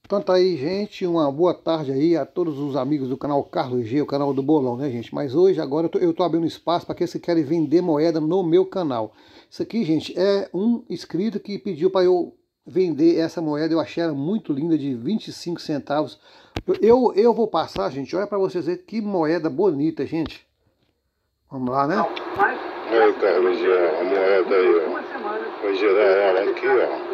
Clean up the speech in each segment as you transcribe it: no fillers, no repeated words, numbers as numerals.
Então tá aí, gente, uma boa tarde aí a todos os amigos do canal Carlos G, o canal do Bolão, né, gente? Mas hoje, agora, eu tô abrindo espaço para aqueles que querem vender moeda no meu canal. Isso aqui, gente, é um inscrito que pediu para eu vender essa moeda. Eu achei ela muito linda, de 25 centavos. Eu vou passar, gente, olha para vocês verem que moeda bonita, gente. Vamos lá, né? Aí, Carlos G, a moeda aí, ó. Vou girar ela aqui,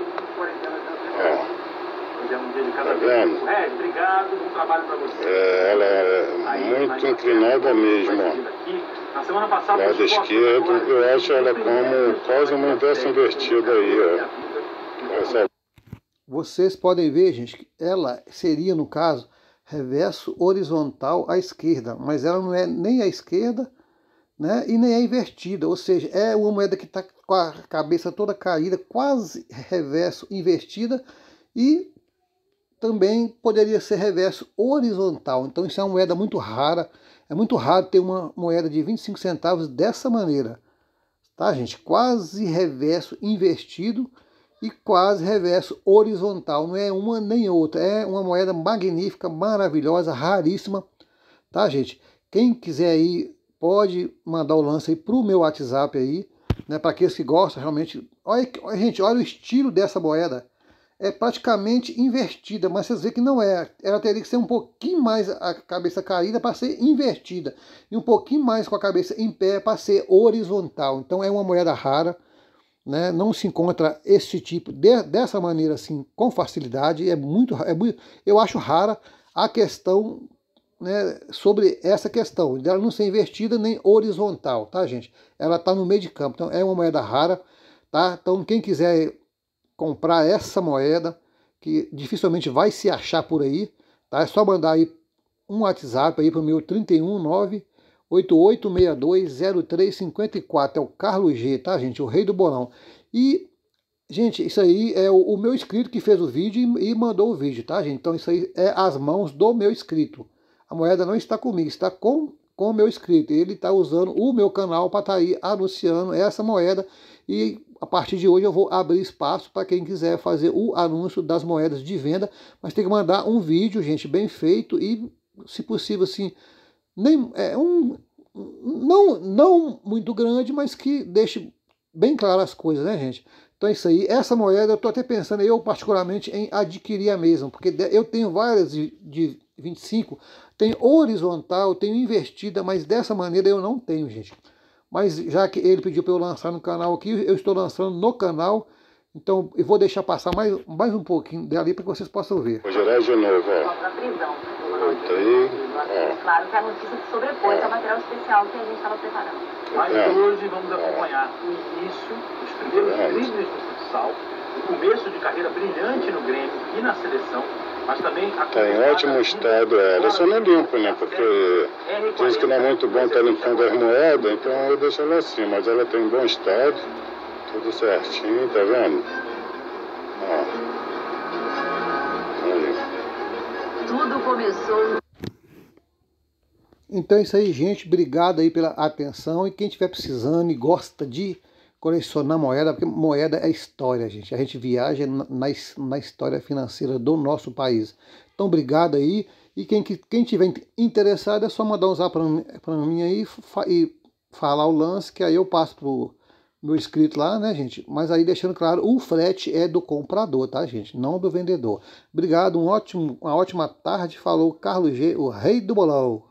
ó. Ó. Tá vendo? Obrigado, bom trabalho para você. Ela é muito inclinada mesmo, ó. Na semana passada, lado esquerdo, eu acho ela como quase uma inversa invertida aí, ó. Vocês podem ver, gente, que ela seria, no caso, reverso horizontal à esquerda, mas ela não é nem à esquerda, né, e nem é invertida, ou seja, é uma moeda que está com a cabeça toda caída, quase reverso invertida, e também poderia ser reverso horizontal. Então isso é uma moeda muito rara. É muito raro ter uma moeda de 25 centavos dessa maneira. Tá, gente? Quase reverso invertido e quase reverso horizontal. Não é uma nem outra. É uma moeda magnífica, maravilhosa, raríssima. Tá, gente? Quem quiser aí, pode mandar o lance aí pro meu WhatsApp aí, né? Para aqueles que gostam realmente. Olha, gente, olha o estilo dessa moeda. É praticamente invertida, mas vocês veem que não é. Ela teria que ser um pouquinho mais a cabeça caída para ser invertida. E um pouquinho mais com a cabeça em pé para ser horizontal. Então é uma moeda rara, né? Não se encontra esse tipo, dessa maneira assim, com facilidade. Eu acho rara a questão, né, sobre essa questão, dela não ser invertida nem horizontal, tá, gente? Ela está no meio de campo, então é uma moeda rara, tá? Então quem quiser comprar essa moeda, que dificilmente vai se achar por aí, tá? É só mandar aí um WhatsApp aí para o meu 319 88620354, é o Carlos G, tá, gente? O rei do bolão. E, gente, isso aí é o meu inscrito que fez o vídeo e mandou o vídeo, tá, gente? Então isso aí é as mãos do meu inscrito. A moeda não está comigo, está com o meu inscrito. Ele está usando o meu canal para estar aí anunciando essa moeda. E a partir de hoje eu vou abrir espaço para quem quiser fazer o anúncio das moedas de venda. Mas tem que mandar um vídeo, gente, bem feito e, se possível, assim, nem, não muito grande, mas que deixe bem claras as coisas, né, gente? Então é isso aí. Essa moeda eu estou até pensando, eu particularmente, em adquirir a mesma, porque eu tenho várias de 25, tem horizontal, tenho invertida, mas dessa maneira eu não tenho, gente. Mas já que ele pediu para eu lançar no canal aqui, eu estou lançando no canal. Então eu vou deixar passar mais um pouquinho dali para que vocês possam ver. Vou girar de novo, ó. Claro que a notícia se sobrepôs ao material especial que a gente estava preparando. Mas hoje vamos acompanhar o início, os primeiros dribles do futsal, o começo de carreira brilhante no Grêmio e na seleção. Mas também tá em ótimo estado ela, só não limpo, né? Porque diz que não é muito bom estar limpando as moedas, então eu deixo ela assim, mas ela tem um bom estado, tudo certinho, tá vendo? Ó. Aí. Tudo começou. Então é isso aí, gente. Obrigado aí pela atenção. E quem estiver precisando e gosta de colecionar moeda, porque moeda é história, gente. A gente viaja na história financeira do nosso país. Então, obrigado aí. E quem tiver interessado, é só mandar um zap para mim aí e falar o lance, que aí eu passo pro meu inscrito lá, né, gente? Mas aí deixando claro, o frete é do comprador, tá, gente? Não do vendedor. Obrigado, uma ótima tarde. Falou Carlos G, o rei do bolão.